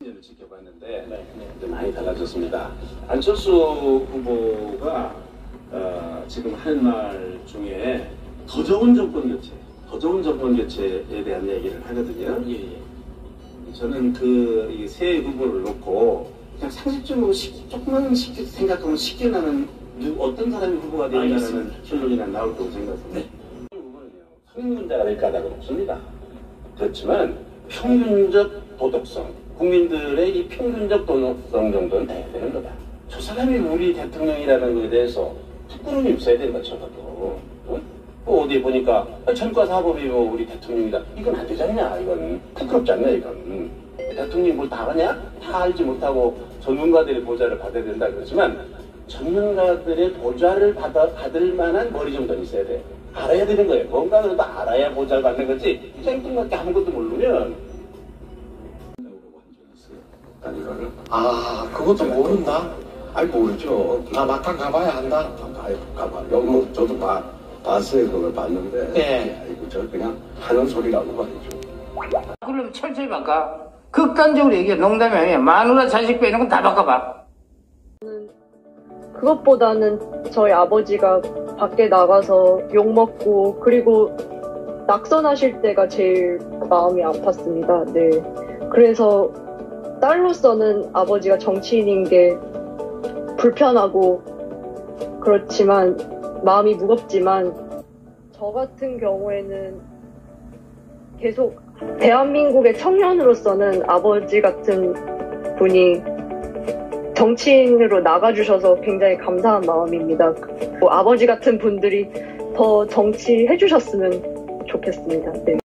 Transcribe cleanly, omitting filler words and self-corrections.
를 지켜봤는데 이제 많이 달라졌습니다. 안철수 후보가 지금 하는 말 중에 더 좋은 정권 교체에 대한 얘기를 하거든요. 저는 그 새 후보를 놓고 그냥 상식적으로 조금만 생각하면 쉽게 나는 어떤 사람이 후보가 되느냐는 결론이 나올 거라고 생각합니다. 후보는요, 성인문제가 될 까닭은 없습니다. 그렇지만 평균적 도덕성, 국민들의 이 평균적 도덕성 정도는 돼야 되는 거다. 저 사람이 우리 대통령이라는 것에 대해서 부끄러움이 없어야 된다 쳐도. 어디 보니까 전과사범이 뭐 우리 대통령이다. 이건 안 되지 않냐? 이건 부끄럽지 않냐? 이건 대통령이 뭘 다 하냐? 다 알지 못하고 전문가들의 보좌를 받아야 된다 그러지만 전문가들의 보좌를 받을 만한 머리 정도는 있어야 돼. 알아야 되는 거예요. 뭔가 그래도 알아야 보좌를 받는 거지. 생뚱맞게 아무것도 모르면. 아, 그것도 모른다? 아니 모르죠. 막상 가봐야 한다? 가봐요. 뭐 저도 봤어요. 그걸 봤는데. 네. 아이고 저 그냥 하는 소리라고 말이죠. 그러면 철저히 바꿔. 극단적으로 얘기해. 농담이 아니야. 마누라 자식 빼는 건 다 바꿔봐. 그것보다는 저희 아버지가 밖에 나가서 욕먹고 그리고 낙선하실 때가 제일 마음이 아팠습니다. 네. 그래서 딸로서는 아버지가 정치인인 게 불편하고 그렇지만 마음이 무겁지만 저 같은 경우에는 계속 대한민국의 청년으로서는 아버지 같은 분이 정치인으로 나가주셔서 굉장히 감사한 마음입니다. 아버지 같은 분들이 더 정치해 주셨으면 좋겠습니다. 네.